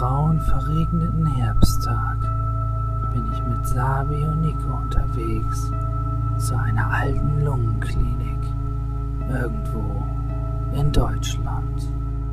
grauen, verregneten Herbsttag bin ich mit Sabi und Nico unterwegs zu einer alten Lungenklinik irgendwo in Deutschland.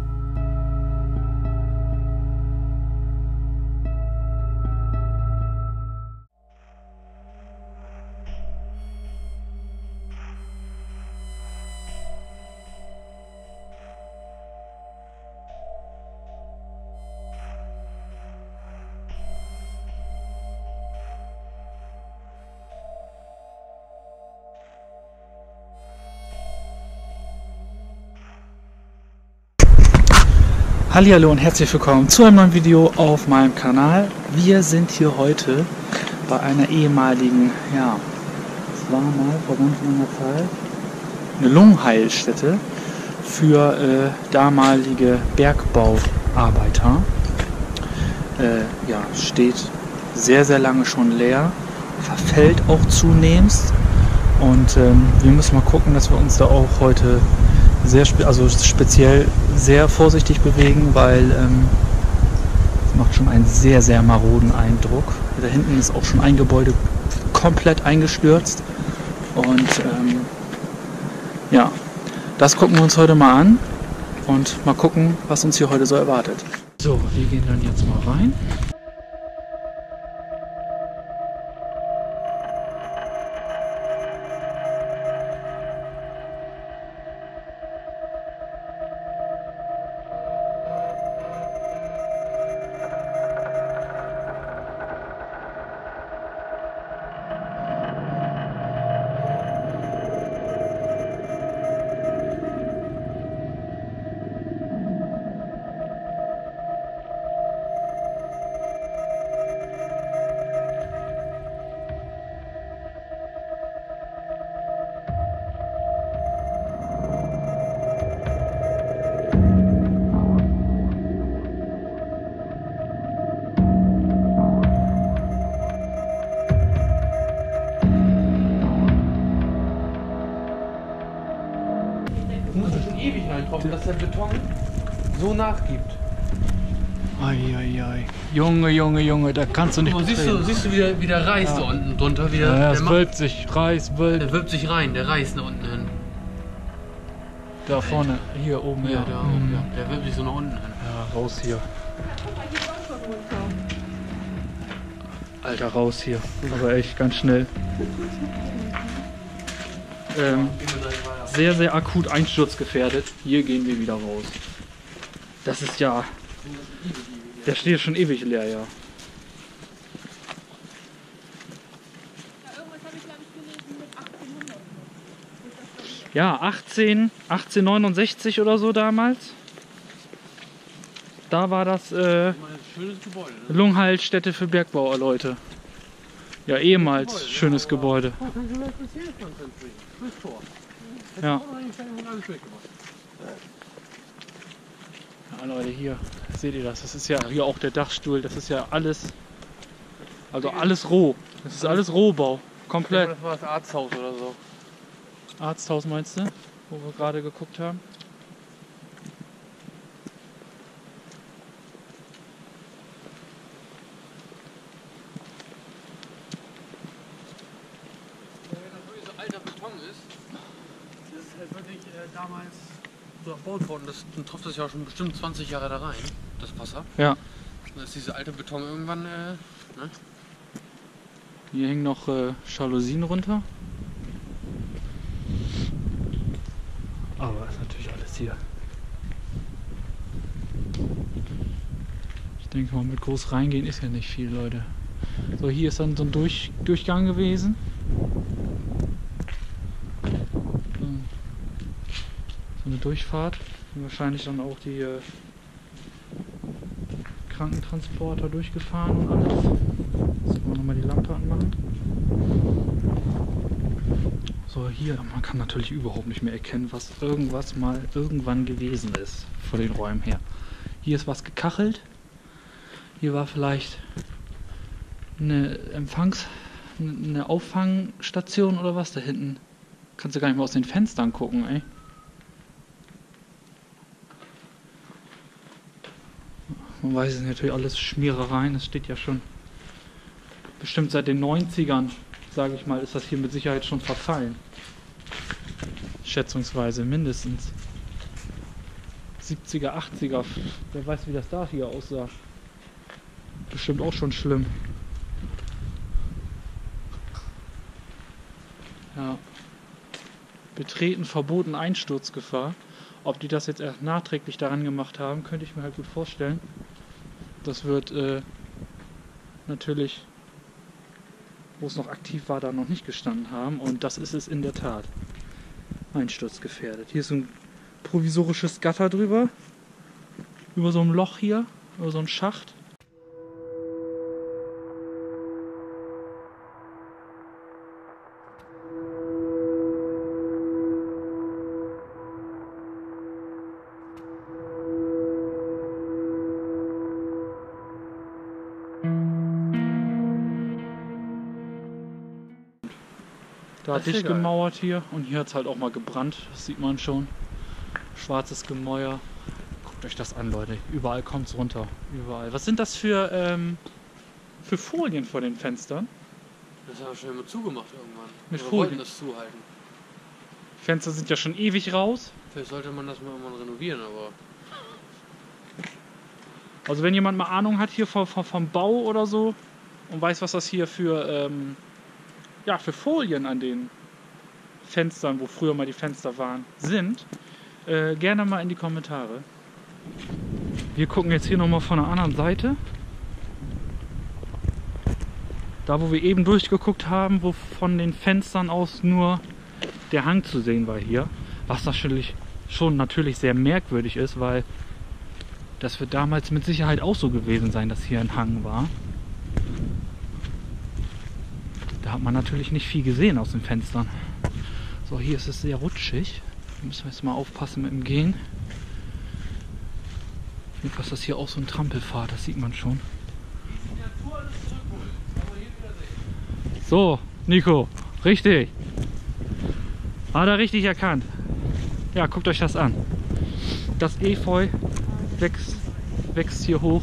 Hallihallo und herzlich willkommen zu einem neuen Video auf meinem Kanal. Wir sind hier heute bei einer ehemaligen, es war mal vor ganz langer Zeit, eine Lungenheilstätte für damalige Bergbauarbeiter. Steht sehr, sehr lange schon leer, verfällt auch zunehmend und wir müssen mal gucken, dass wir uns da auch heute speziell sehr vorsichtig bewegen, weil es macht schon einen sehr, sehr maroden Eindruck. Da hinten ist auch schon ein Gebäude komplett eingestürzt und das gucken wir uns heute mal an und mal gucken, was uns hier heute so erwartet. So, wir gehen dann jetzt mal rein. Muss ich schon ewig reintropfen, dass der Beton so nachgibt. Eieiei. Junge, da kannst du nicht. Oh, siehst du wie der Reis da unten drunter wieder? Ja, es wölbt sich, der wölbt sich rein, der Reis da unten hin. Da vorne, hier oben, ja. Da oben, ja. Der wölbt sich so nach unten hin. Ja, raus hier. Alter, raus hier. Aber echt ganz schnell. Sehr, sehr akut einsturzgefährdet. Hier gehen wir wieder raus. Das ist ja... Der steht schon ewig leer, ja. Irgendwas habe ich, glaube ich, gelesen mit 1800. Ja, 1869 oder so damals. Da war das Schönes Gebäude, ne? Lungenheilstätte für Bergbauleute. Ja, ehemals schönes Gebäude. Ja. Ja, Leute, hier seht ihr das. Das ist ja hier auch der Dachstuhl. Das ist ja alles, also alles roh. Das ist alles Rohbau, komplett. Das war das Arzthaus oder so. Arzthaus meinst du, wo wir gerade geguckt haben? Alter Beton ist, das ist halt wirklich damals so erbaut worden. Das tropft das ja schon bestimmt 20 Jahre da rein, das Wasser. Ja. Und dann ist dieser alte Beton irgendwann, ne? Hier hängen noch Jalousien runter. Aber ist natürlich alles hier. Ich denke mal, mit groß reingehen ist ja nicht viel, Leute. So, hier ist dann so ein Durchgang gewesen. So eine Durchfahrt. Und wahrscheinlich dann auch die Krankentransporter durchgefahren und alles. Jetzt wollen wir nochmal die Lampe anmachen. So, hier, man kann natürlich überhaupt nicht mehr erkennen, was irgendwas mal irgendwann gewesen ist vor den Räumen her. Hier ist was gekachelt. Hier war vielleicht eine eine Auffangstation oder was. Da hinten kannst du gar nicht mehr aus den Fenstern gucken, ey. Man weiß es natürlich alles Schmierereien. Es steht ja schon bestimmt seit den 90ern, sage ich mal, ist das hier mit Sicherheit schon verfallen. Schätzungsweise mindestens. 70er, 80er. Wer weiß, wie das da hier aussah. Bestimmt auch schon schlimm. Ja. Betreten, verboten, Einsturzgefahr. Ob die das jetzt erst nachträglich daran gemacht haben, könnte ich mir halt gut vorstellen. Das wird natürlich, wo es noch aktiv war, da noch nicht gestanden haben. Und das ist es in der Tat. Einsturzgefährdet. Hier ist ein provisorisches Gatter drüber. Über so ein Loch hier. Über so einen Schacht. Da hat dicht gemauert hier und hier hat es halt auch mal gebrannt, das sieht man schon. Schwarzes Gemäuer. Guckt euch das an, Leute. Überall kommt es runter. Überall. Was sind das für Folien vor den Fenstern? Das haben wir schon immer zugemacht irgendwann. Mit Wir Folien? wollten das zuhalten. Fenster sind ja schon ewig raus. Vielleicht sollte man das mal irgendwann renovieren, aber... Also wenn jemand mal Ahnung hat hier vom Bau oder so und weiß, was das hier für Folien an den Fenstern, wo früher mal die Fenster waren, sind, gerne mal in die Kommentare. Wir gucken jetzt hier nochmal von der anderen Seite. Da, wo wir eben durchgeguckt haben, wo von den Fenstern aus nur der Hang zu sehen war hier. Was natürlich schon natürlich sehr merkwürdig ist, weil das wird damals mit Sicherheit auch so gewesen sein, dass hier ein Hang war. Da hat man natürlich nicht viel gesehen aus den Fenstern. So, hier ist es sehr rutschig. Da müssen wir jetzt mal aufpassen mit dem Gehen. Jedenfalls ist das hier auch so ein Trampelpfad, das sieht man schon. So, Nico, richtig. Hat er richtig erkannt. Ja, guckt euch das an. Das Efeu wächst hier hoch.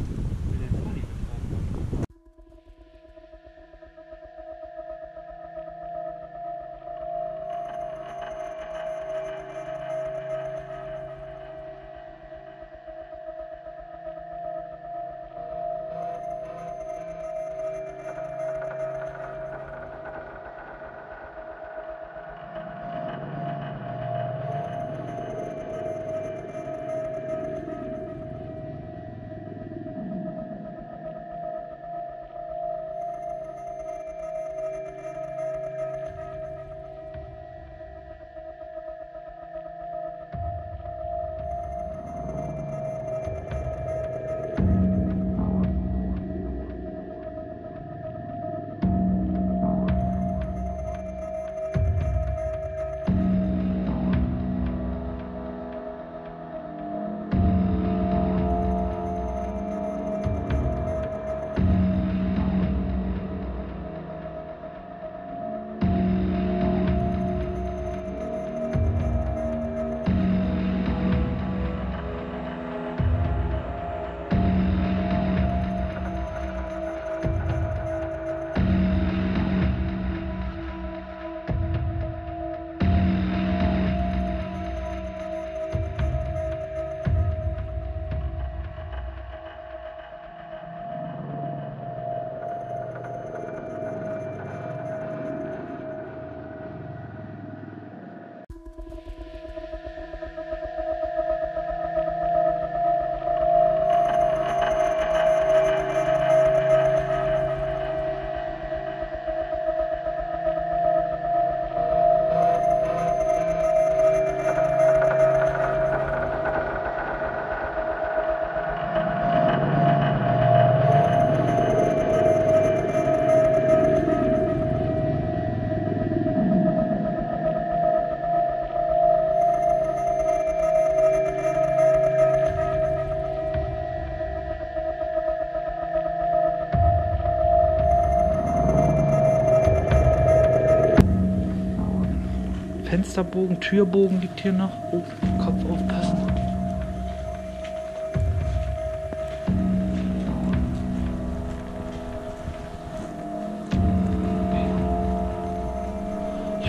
Fensterbogen, Türbogen liegt hier noch. Oh, Kopf aufpassen.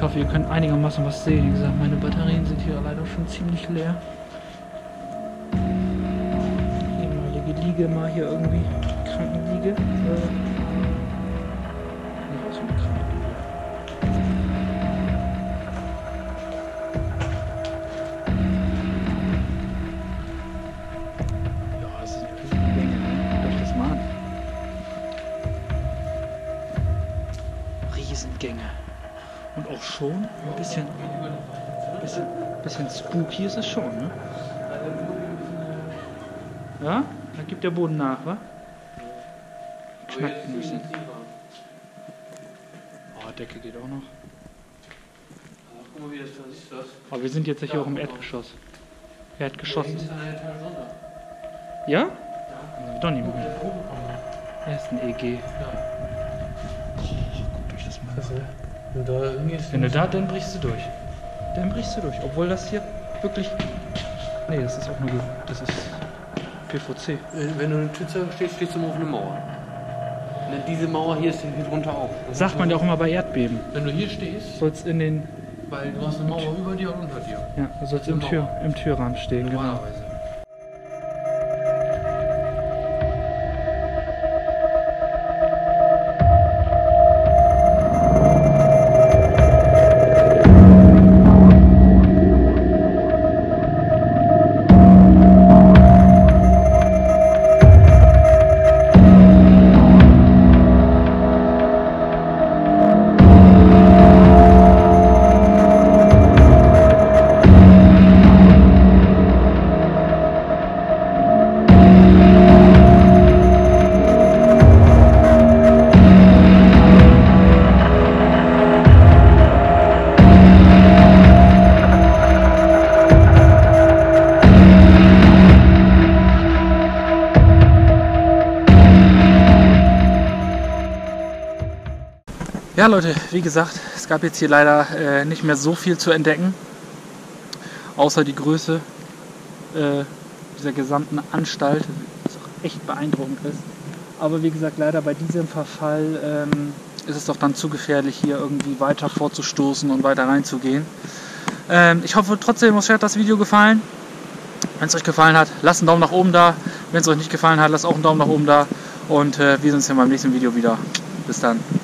Ich hoffe, ihr könnt einigermaßen was sehen. Wie gesagt, meine Batterien sind hier leider schon ziemlich leer. Ehemalige Liege mal hier irgendwie. Krankenliege. Nicht aus dem Krankenliege. Ja, das ist eine Riesengänge, ne? Hört euch das mal an. Riesengänge. Und auch schon ein bisschen spooky ist es schon, ne? Ja? Da gibt der Boden nach, wa? Knackt ein bisschen. Oh, Decke geht auch noch. Guck mal, wie das da siehst du das? Aber wir sind jetzt hier auch im Erdgeschoss. Erdgeschoss. Ist da eine Etage runter. Ja? Doch nicht mehr. Ersten EG. Guckt euch das mal an. Wenn du da, dann brichst du durch. Dann brichst du durch. Obwohl das hier wirklich. Nee, das ist auch nur. Das ist PVC. Wenn du in der Tür stehst, stehst du immer auf einer Mauer. Und diese Mauer hier ist hier drunter auch. Das sagt man ja auch immer bei Erdbeben. Wenn du hier stehst, Soll's in den. weil du hast eine Mauer über dir und unter dir. Ja, du sollst im Türrahmen stehen, genau. Normalerweise. Ja Leute, wie gesagt, es gab jetzt hier leider nicht mehr so viel zu entdecken, außer die Größe dieser gesamten Anstalt, was auch echt beeindruckend ist. Aber wie gesagt, leider bei diesem Verfall ist es doch dann zu gefährlich, hier irgendwie weiter vorzustoßen und weiter reinzugehen. Ich hoffe trotzdem, euch hat das Video gefallen. Wenn es euch gefallen hat, lasst einen Daumen nach oben da. Wenn es euch nicht gefallen hat, lasst auch einen Daumen nach oben da. Und wir sehen uns ja beim nächsten Video wieder. Bis dann.